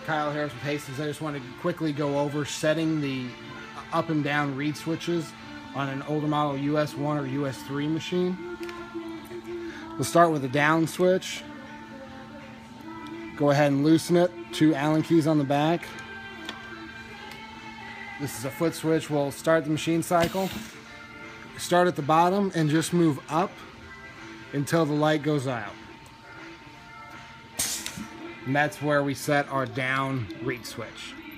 Kyle Harris with Hastings. I just want to quickly go over setting the up and down reed switches on an older model US1 or US3 machine. We'll start with the down switch. Go ahead and loosen it. 2 Allen keys on the back. This is a foot switch. We'll start the machine cycle. Start at the bottom and just move up until the light goes out. And that's where we set our down reed switch.